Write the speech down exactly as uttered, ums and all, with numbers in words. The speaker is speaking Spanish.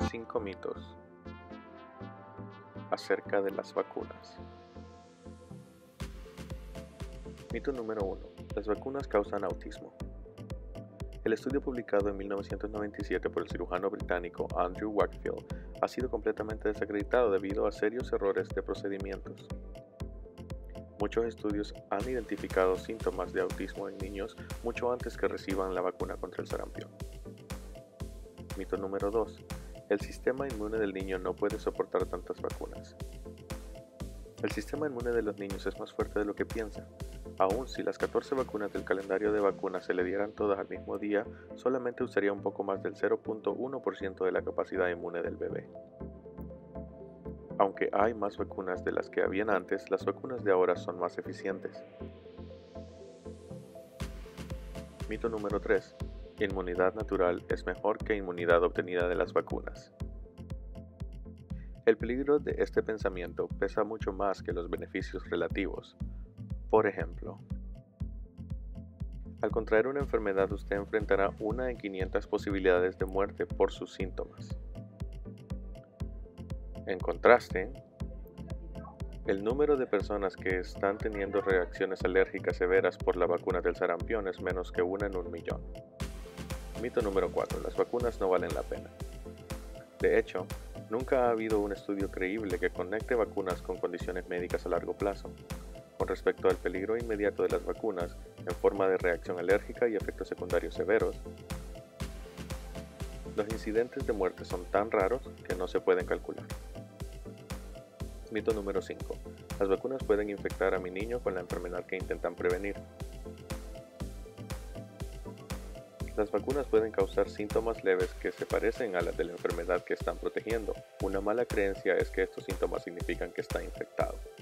Cinco mitos acerca de las vacunas. Mito número uno. Las vacunas causan autismo. El estudio publicado en mil novecientos noventa y siete por el cirujano británico Andrew Wakefield ha sido completamente desacreditado debido a serios errores de procedimientos. Muchos estudios han identificado síntomas de autismo en niños mucho antes que reciban la vacuna contra el sarampión. Mito número dos. El sistema inmune del niño no puede soportar tantas vacunas. El sistema inmune de los niños es más fuerte de lo que piensa. Aun si las catorce vacunas del calendario de vacunas se le dieran todas al mismo día, solamente usaría un poco más del cero punto uno por ciento de la capacidad inmune del bebé. Aunque hay más vacunas de las que habían antes, las vacunas de ahora son más eficientes. Mito número tres. Inmunidad natural es mejor que inmunidad obtenida de las vacunas. El peligro de este pensamiento pesa mucho más que los beneficios relativos. Por ejemplo, al contraer una enfermedad usted enfrentará una en quinientas posibilidades de muerte por sus síntomas. En contraste, el número de personas que están teniendo reacciones alérgicas severas por la vacuna del sarampión es menos que una en un millón. Mito número cuatro. Las vacunas no valen la pena. De hecho, nunca ha habido un estudio creíble que conecte vacunas con condiciones médicas a largo plazo. Con respecto al peligro inmediato de las vacunas, en forma de reacción alérgica y efectos secundarios severos, los incidentes de muerte son tan raros que no se pueden calcular. Mito número cinco. Las vacunas pueden infectar a mi niño con la enfermedad que intentan prevenir. Las vacunas pueden causar síntomas leves que se parecen a las de la enfermedad que están protegiendo. Una mala creencia es que estos síntomas significan que está infectado.